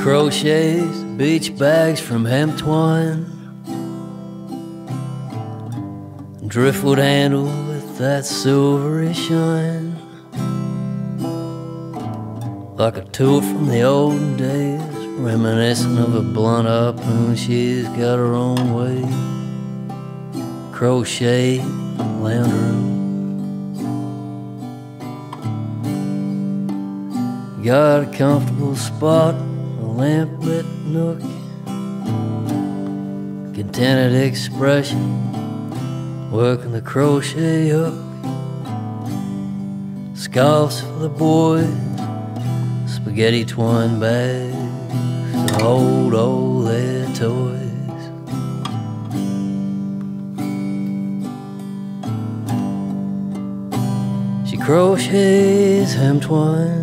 crochets beach bags from hemp twine, driftwood handle with that silvery shine, like a tool from the olden days, reminiscent of a blunt harpoon. She's got her own way, crochet lounge room. Got a comfortable spot, a lamp-lit nook, contented expression, working the crochet hook. Scarves for the boys, spaghetti twine bags to hold all their toys. She crochets hemp twine,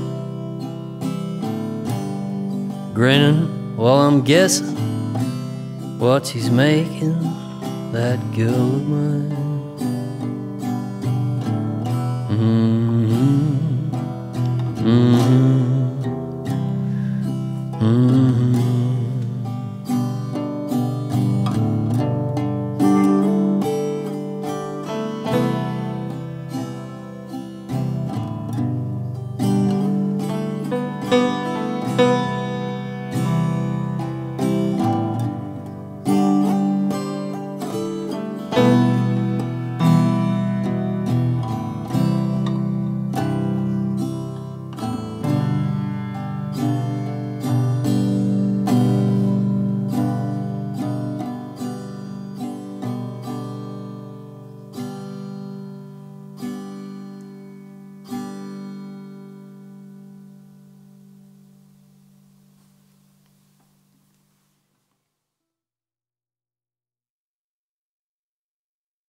grinning while I'm guessing what she's making, that girl of mine. Mm-hmm. Mm-hmm.